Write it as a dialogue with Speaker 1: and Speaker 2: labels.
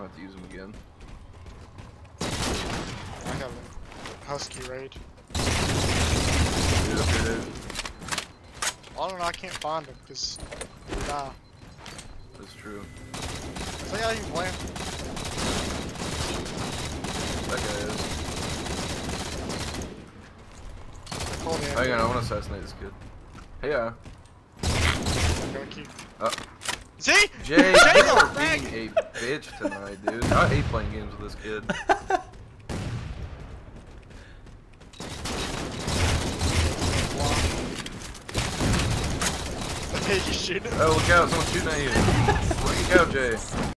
Speaker 1: have to use them again.
Speaker 2: I got a husky raid.
Speaker 1: Dude, okay, dude.
Speaker 2: I don't know, I can't find him because he die.
Speaker 1: That's true.
Speaker 2: So yeah, you playing.
Speaker 1: That guy is.
Speaker 2: Hang
Speaker 1: on, I want to assassinate this kid. Hey,
Speaker 2: See?
Speaker 1: Jay, you are
Speaker 2: Jay,
Speaker 1: being a bitch tonight, dude. I hate playing games with this kid.
Speaker 2: Hey, you shooting?
Speaker 1: Oh, look out, someone's shooting at you. Look out, Jay.